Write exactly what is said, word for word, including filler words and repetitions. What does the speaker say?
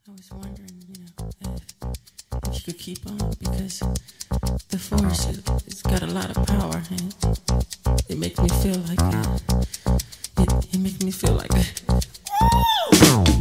I was wondering, you know, if, if you could keep on, because the force, it, it's got a lot of power, and it makes me feel like, uh, it, it makes me feel like, uh,